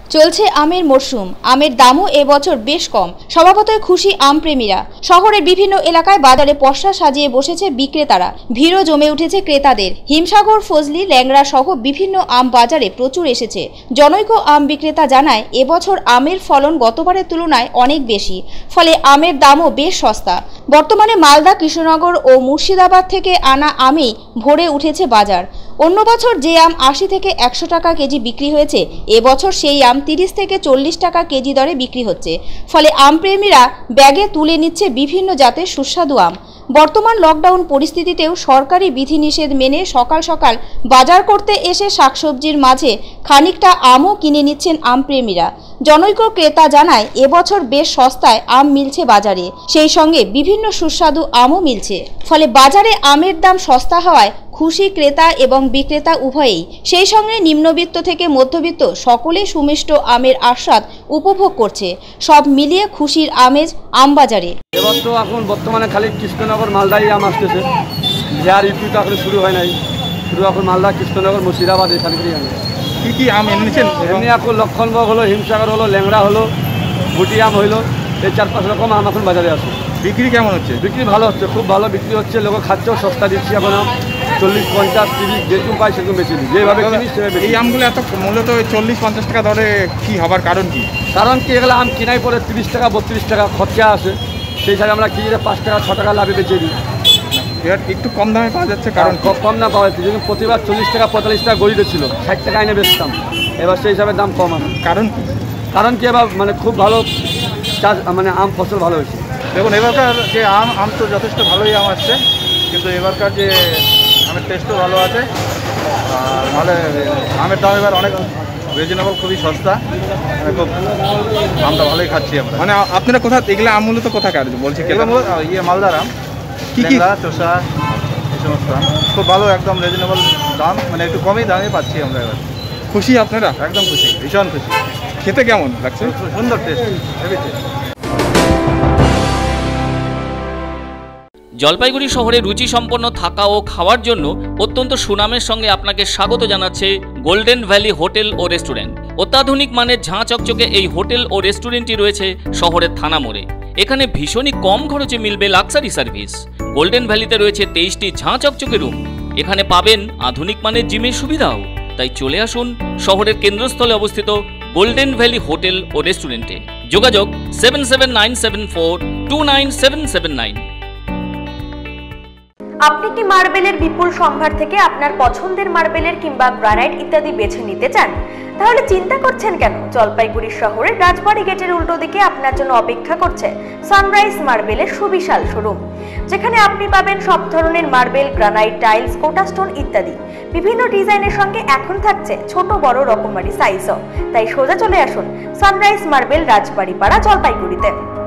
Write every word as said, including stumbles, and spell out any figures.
চলছে আমের মরশুম। আমের দামও এবছর বেশ কম, স্বভাবতই খুশি আম প্রেমীরা। শহরের বিভিন্ন এলাকায় বাজারে পসরা সাজিয়ে বসেছে বিক্রেতারা, ভিড়ও জমে উঠেছে ক্রেতাদের। হিমসাগর, ফজলি, ল্যাংড়া সহ বিভিন্ন আম বাজারে প্রচুর এসেছে। জনৈক আম বিক্রেতা জানায়, এবছর আমের ফলন গতবারের তুলনায় অনেক বেশি, ফলে আমের দামও বেশ সস্তা। বর্তমানে মালদা, কৃষ্ণনগর ও মুর্শিদাবাদ থেকে আনা আমেই ভরে উঠেছে বাজার। অন্য বছর যে আম আশি থেকে একশো টাকা কেজি বিক্রি হয়েছে, এবছর সেই আম তিরিশ থেকে চল্লিশ টাকা কেজি দরে বিক্রি হচ্ছে। ফলে আমপ্রেমীরা ব্যাগে তুলে নিচ্ছে বিভিন্ন জাতের সুস্বাদু আম। বর্তমান লকডাউন পরিস্থিতিতেও সরকারি বিধিনিষেধ মেনে সকাল সকাল বাজার করতে এসে শাকসবজির মাঝে খানিকটা আমও কিনে নিচ্ছেন আমপ্রেমীরা। জনৈক ক্রেতা জানায়, এবছর বেশ সস্তায় আম মিলছে বাজারে, সেই সঙ্গে বিভিন্ন সুস্বাদু আমও মিলছে। ফলে বাজারে আমের দাম সস্তা হওয়ায় খুশি ক্রেতা এবং বিক্রেতা উভয়েই। সেই সঙ্গে নিম্নবিত্ত থেকে মধ্যবিত্ত সকলেই সুমিষ্ট আমের আস্বাদ উপভোগ করছে। সব মিলিয়ে খুশির আমেজ আমবাজারে। এবার তো এখন বর্তমানে খালি কৃষ্ণনগর মালদাই আম আসতেছে, বিহার ইউপি তো এখন শুরু হয় নাই, শুরু এখন মালদা, কৃষ্ণনগর, মুর্শিদাবাদ এখানে আম। কী কী আম এনেছেন? এমনি এখন লক্ষণভোগ হলো, হিমসাগর হলো, ল্যাংড়া হলো, গুটি আম হইলো, এই চার পাঁচ রকম আম এখন বাজারে আসে। বিক্রি কেমন হচ্ছে? বিক্রি ভালো হচ্ছে, খুব ভালো বিক্রি হচ্ছে। লোক খাচ্ছেও সস্তা দিচ্ছি এখন আম, চল্লিশ, পঞ্চাশ, তিরিশ যেরকম পাই সেরকম বেশি দিই, যেভাবে কিনি সেভাবে। এই আমগুলো এত মূলত চল্লিশ পঞ্চাশ টাকা দরে কি হবার কারণ কি? কারণ কি, এগুলো আম কিনাই পরে তিরিশ টাকা বত্রিশ টাকা খরচা আসে, সেই হিসাবে আমরা কিনে পাঁচ টাকা ছ টাকা লাভে বেঁচে দিই। এবার একটু কম দামে পাওয়া যাচ্ছে, কারণ কম না পাওয়া যাচ্ছে। যেমন প্রতিবার চল্লিশ টাকা পঁয়তাল্লিশ টাকা গড়িতে ছিল, ষাট টাকা এনে বেচতাম, এবার সেই হিসাবে দাম কম আছে। কারণ কি? কারণ কি, এবার মানে খুব ভালো চাষ, মানে আম ফসল ভালো হয়েছে। দেখুন, এবারকার যে আম আম তো যথেষ্ট ভালোই আম আসছে, কিন্তু এবারকার যে আমের টেস্টও ভালো আছে। আর মানে আমের দাম এবার অনেক রিজনেবল, খুবই সস্তা, মানে খুব আমটা ভালোই খাচ্ছি আমরা। মানে আপনারা কোথা এগুলো আম মূলত কোথাকার বলছি? ইয়ে মালদার আম, কী কী? চোষা, এই সমস্ত আম খুব ভালো, একদম রিজনেবল দাম, মানে একটু কমই দামে পাচ্ছি আমরা এবার। খুশি আপনারা? একদম খুশি, ভীষণ খুশি। খেতে কেমন লাগছে? সুন্দর টেস্ট, হেভি টেস্ট। জলপাইগুড়ি শহরে রুচিসম্পন্ন থাকা ও খাওয়ার জন্য অত্যন্ত সুনামের সঙ্গে আপনাকে স্বাগত জানাচ্ছে গোল্ডেন ভ্যালি হোটেল ও রেস্টুরেন্ট। অত্যাধুনিক মানের ঝাঁ চকচকে এই হোটেল ও রেস্টুরেন্টটি রয়েছে শহরের থানা মোড়ে। এখানে ভীষণই কম খরচে মিলবে লাক্সারি সার্ভিস। গোল্ডেন ভ্যালিতে রয়েছে তেইশটি ঝাঁ চকচকে রুম, এখানে পাবেন আধুনিক মানের জিমের সুবিধাও। তাই চলে আসুন শহরের কেন্দ্রস্থলে অবস্থিত গোল্ডেন ভ্যালি হোটেল ও রেস্টুরেন্টে। যোগাযোগ seven seven nine seven four two nine seven seven nine. আপনি কি মার্বেলের বিপুল সম্ভার থেকে আপনার পছন্দের মার্বেলের কিংবা গ্রানাইট ইত্যাদি বেছে নিতে চান? তাহলে চিন্তা করছেন কেন? জলপাইগুড়ি শহরের রাজবাড়ি গেটের উল্টো দিকে আপনার জন্য অপেক্ষা করছে সানরাইজ মার্বেলের সুবিশাল শোরুম, যেখানে আপনি পাবেন সব ধরনের marble, granite, tiles, Kota stone ইত্যাদি। বিভিন্ন ডিজাইনের সঙ্গে এখন থাকছে ছোট বড় রকমারি সাইজও। তাই সোজা চলে আসুন সানরাইজ মার্বেল, রাজবাড়ি পাড়া, জলপাইগুড়িতে।